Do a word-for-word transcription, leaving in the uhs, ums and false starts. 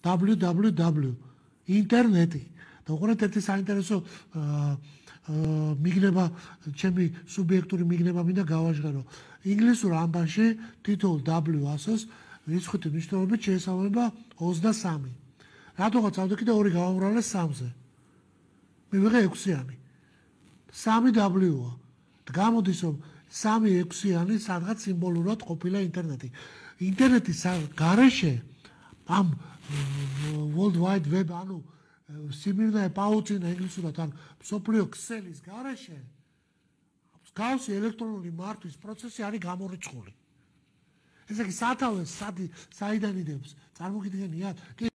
დაბლიუ დაბლიუ დაბლიუ ინტერნეტი და უყურეთ ერთი საინტერესო მიგნება ჩემი სუბიექტური მიგნება მინდა გავაჟღერო ინგლისურ ამბანში თითოეულ W ასოს რიცხვით მნიშვნელობით შეესაბამება ოცდასამი რატოღაც ავდექი და ორი გავამრავლე სამზე მივიღე ექვსიანი სამი W-ა გამოდის რომ სამი ექვსიანი სადღაც სიმბოლურად ყოფილა ინტერნეტი ინტერნეტის გარეშე ამ World Wide Web ანუ სიმირნე პაუჩინა ინგლისურად ან მსოფლიო ქსელის გარეშე მსგავსი ელექტრონული მართვის პროცესი არის გამორიცხული. ესე იგი სათავეს საიდან იდებს წარმოგიდგენიათ?